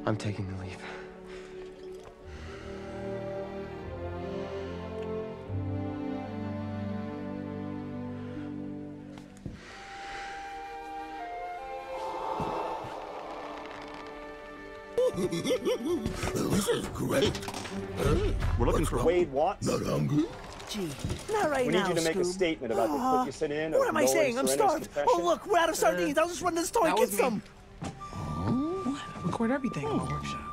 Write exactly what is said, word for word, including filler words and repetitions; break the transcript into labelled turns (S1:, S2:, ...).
S1: I'm taking the leave.
S2: This is great.
S3: We're looking for
S4: Wade Watts.
S2: Not hungry?
S5: Gee, not right
S4: We
S5: now,
S4: need you to make a
S5: Scoob.
S4: statement about the clip you sent in.
S5: What
S4: of
S5: am I
S4: lowering
S5: saying? I'm
S4: Serena's
S5: starved.
S4: confession.
S5: Oh, look, we're out of sardines. I'll just run to the store and
S6: that
S5: get
S6: was me.
S5: some.
S6: Record everything in my workshop.